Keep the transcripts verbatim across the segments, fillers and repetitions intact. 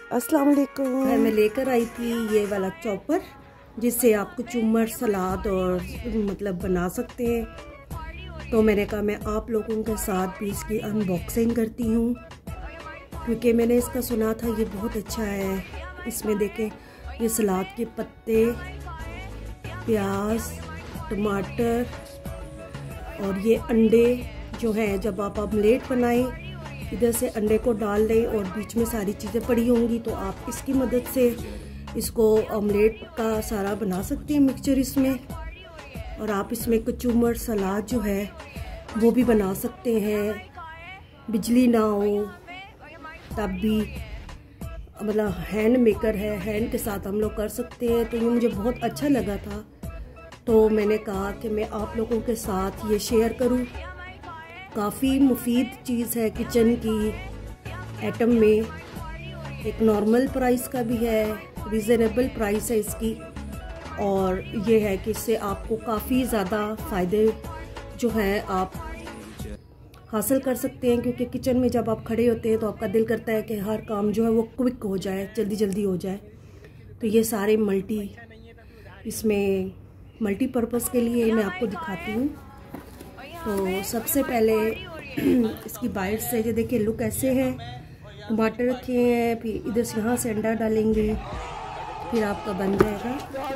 अस्सलाम वालेकुम। मैं लेकर आई थी ये वाला चॉपर, जिससे आप कुचुम्बर, सलाद और मतलब बना सकते हैं। तो मैंने कहा मैं आप लोगों के साथ भी इसकी अनबॉक्सिंग करती हूँ, क्योंकि मैंने इसका सुना था ये बहुत अच्छा है। इसमें देखें, ये सलाद के पत्ते, प्याज, टमाटर और ये अंडे जो हैं, जब आप ऑमलेट बनाएं इधर से अंडे को डाल लें और बीच में सारी चीज़ें पड़ी होंगी, तो आप इसकी मदद से इसको ऑमलेट का सारा बना सकते हैं मिक्सचर इसमें। और आप इसमें कचूमर, सलाद जो है वो भी बना सकते हैं। बिजली ना हो तब भी, मतलब हैंड मेकर है, हैंड के साथ हम लोग कर सकते हैं। तो ये मुझे बहुत अच्छा लगा था, तो मैंने कहा कि मैं आप लोगों के साथ ये शेयर करूं। काफ़ी मुफीद चीज़ है किचन की आइटम में। एक नॉर्मल प्राइस का भी है, रिजनेबल प्राइस है इसकी। और ये है कि इससे आपको काफ़ी ज़्यादा फ़ायदे जो हैं आप हासिल कर सकते हैं, क्योंकि किचन में जब आप खड़े होते हैं तो आपका दिल करता है कि हर काम जो है वो क्विक हो जाए, जल्दी जल्दी हो जाए। तो ये सारे मल्टी इसमें मल्टीपर्पज़ के लिए मैं आपको दिखाती हूँ। तो सबसे पहले इसकी बाइट से जो देखिए लुक ऐसे है। टमाटर रखे हैं, फिर इधर से यहाँ से अंडा डालेंगे, फिर आपका बन जाएगा।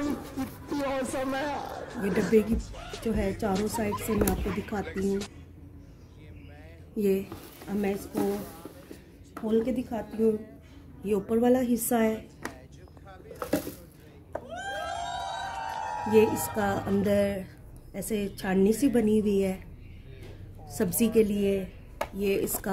ये डब्बे की जो है चारों साइड से मैं आपको दिखाती हूँ। ये अब मैं इसको खोल के दिखाती हूँ। ये ऊपर वाला हिस्सा है, ये इसका अंदर ऐसे छाननी सी बनी हुई है सब्ज़ी के लिए। ये इसका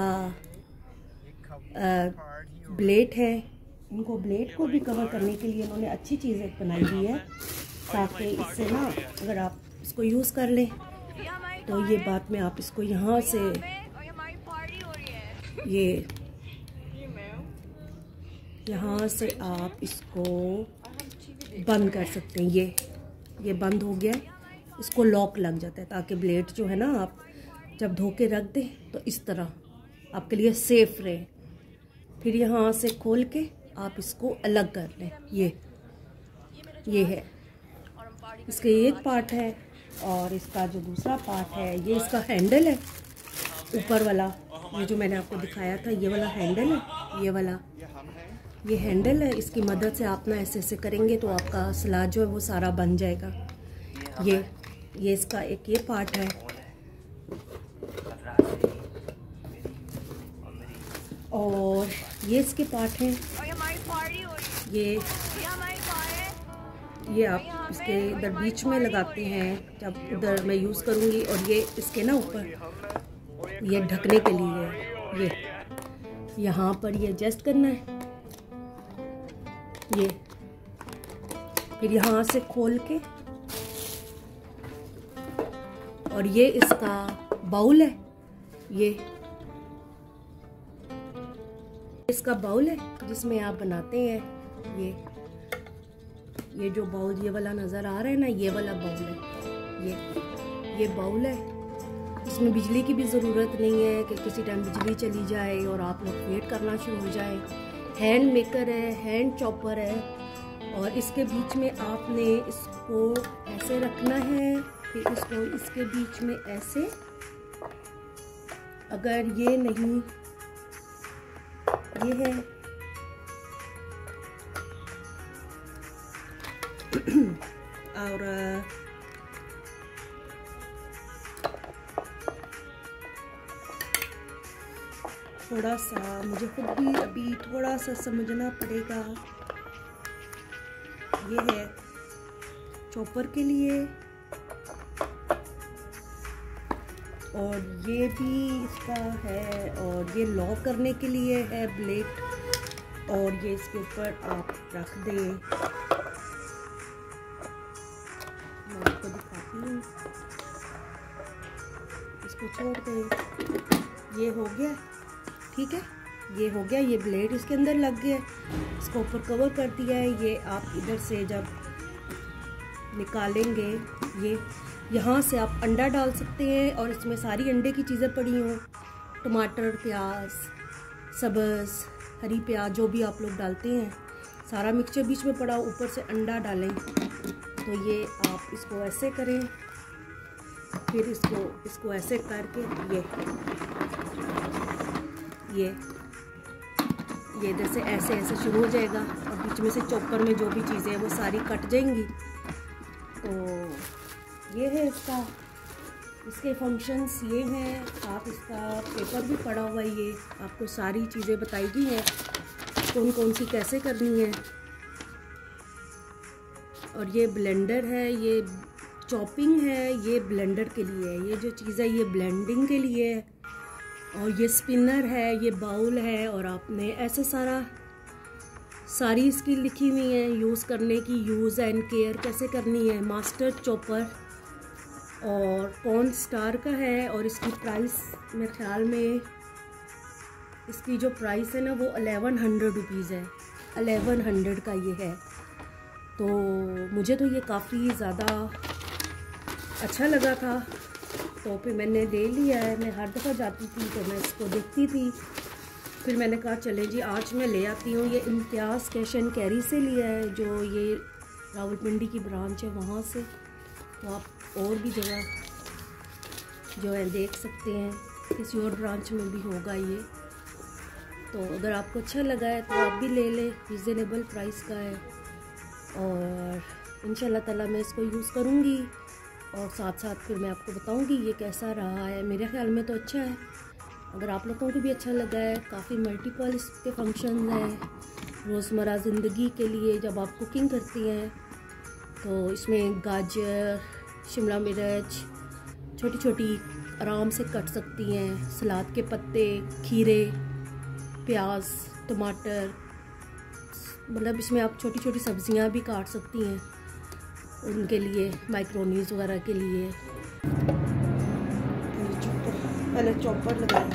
ब्लेड है। इनको ब्लेड को भी कवर करने के लिए इन्होंने अच्छी चीज़ एक बनाई हुई है, ताकि इससे ना अगर आप इसको यूज़ कर लें तो ये बात में आप इसको यहाँ से ये यहाँ से आप इसको बंद कर सकते हैं। ये ये बंद हो गया, इसको लॉक लग जाता है, ताकि ब्लेड जो है ना आप जब धो के रख दें तो इस तरह आपके लिए सेफ रहे। फिर यहाँ से खोल के आप इसको अलग कर लें। ये ये है इसका एक पार्ट है, और इसका जो दूसरा पार्ट है ये इसका हैंडल है ऊपर वाला। ये जो मैंने आपको दिखाया था ये वाला हैंडल है, ये वाला ये हैंडल है। इसकी मदद से आप ना ऐसे ऐसे करेंगे तो आपका सलाद जो है वो सारा बन जाएगा। ये ये इसका एक ये पार्ट है, और ये इसके पार्ट हैं। ये ये आप इसके इधर बीच में लगाते हैं जब उधर मैं यूज़ करूँगी, और ये इसके ना ऊपर ये ढकने के लिए ये यहाँ पर ये एडजस्ट करना है। ये फिर यहाँ से खोल के, और ये इसका बाउल है। ये इसका बाउल है जिसमें आप बनाते हैं। ये ये जो बाउल ये वाला नज़र आ रहा है ना, ये वाला बाउल है। ये ये बाउल है, इसमें बिजली की भी ज़रूरत नहीं है कि किसी टाइम बिजली चली जाए और आप लोग वेट करना शुरू हो जाए। हैंड मेकर है, हैंड चॉपर है, और इसके बीच में आपने इसको ऐसे रखना है, फिर इसको इसके बीच में ऐसे, अगर ये नहीं ये है और थोड़ा सा मुझे खुद भी अभी थोड़ा सा समझना पड़ेगा। ये है चॉपर के लिए, और ये भी इसका है, और ये लॉक करने के लिए है ब्लेड, और ये इसके ऊपर आप रख दें। मैं आपको दिखाती हूँ, इसको छोड़ दें। ये हो गया, ठीक है, ये हो गया। ये ब्लेड इसके अंदर लग गया, इसको ऊपर कवर कर दिया है। ये आप इधर से जब निकालेंगे, ये यहाँ से आप अंडा डाल सकते हैं, और इसमें सारी अंडे की चीज़ें पड़ी हों, टमाटर, प्याज, सब्ज़, हरी प्याज, जो भी आप लोग डालते हैं, सारा मिक्सचर बीच में पड़ा, ऊपर से अंडा डालें। तो ये आप इसको ऐसे करें, फिर इसको इसको ऐसे करके ये ये ये जैसे ऐसे ऐसे शुरू हो जाएगा और बीच में से चॉपर में जो भी चीज़ें हैं वो सारी कट जाएंगी। तो ये है इसका, इसके फंक्शंस ये हैं। आप इसका पेपर भी पड़ा हुआ है, ये आपको सारी चीज़ें बताई गई हैं कौन कौन सी कैसे करनी है। और ये ब्लेंडर है, ये चॉपिंग है, ये ब्लेंडर के लिए है। ये जो चीज़ है ये ब्लेंडिंग के लिए है। और ये स्पिनर है, ये बाउल है। और आपने ऐसे सारा सारी इसकी लिखी हुई है यूज़ करने की, यूज़ एंड केयर कैसे करनी है। मास्टर चॉपर और कौन स्टार का है। और इसकी प्राइस मेरे ख्याल में, इसकी जो प्राइस है ना वो अलेवन हंड्रेड रुपीज़ है। अलेवन हंड्रेड का ये है। तो मुझे तो ये काफ़ी ज़्यादा अच्छा लगा था, तो फिर मैंने ले लिया है। मैं हर दफ़ा जाती थी तो मैं इसको देखती थी, फिर मैंने कहा चले जी आज मैं ले आती हूँ। ये इम्तियाज़ कैश एंड कैरी से लिया है, जो ये रावलपिंडी की ब्रांच है वहाँ से। तो आप और भी जगह जो है देख सकते हैं, किसी और ब्रांच में भी होगा ये। तो अगर आपको अच्छा लगा है तो आप भी ले लें, रिजनेबल प्राइस का है। और इंशाल्लाह ताला मैं इसको यूज़ करूँगी और साथ साथ फिर मैं आपको बताऊँगी ये कैसा रहा है। मेरे ख्याल में तो अच्छा है, अगर आप लोगों को भी अच्छा लगा है। काफ़ी मल्टीपल इसके फंक्शन हैं रोज़मर्रा ज़िंदगी के लिए। जब आप कुकिंग करती हैं तो इसमें गाजर, शिमला मिर्च छोटी छोटी आराम से कट सकती हैं, सलाद के पत्ते, खीरे, प्याज, टमाटर, मतलब इसमें आप छोटी छोटी सब्जियां भी काट सकती हैं उनके लिए, माइक्रोनीज वगैरह के लिए। पहले चॉपर लगाएं।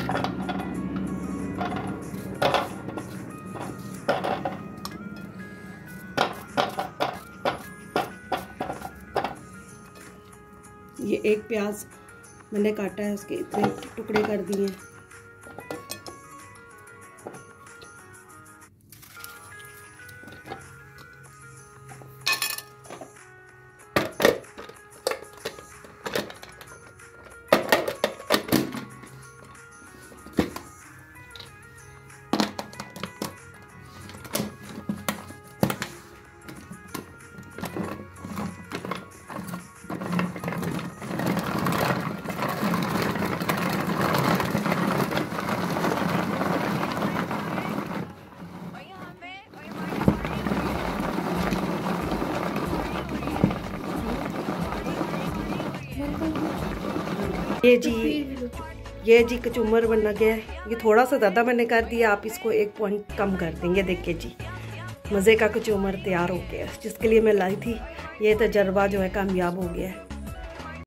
ये एक प्याज मैंने काटा है, उसके इतने टुकड़े कर दिए हैं। ये जी ये जी कचूमर बना गया है। ये थोड़ा सा ज़्यादा मैंने कर दिया, आप इसको एक पॉइंट कम कर देंगे। देखिए जी मज़े का कचूमर तैयार हो गया, जिसके लिए मैं लाई थी। ये तजर्बा जो है कामयाब हो गया है।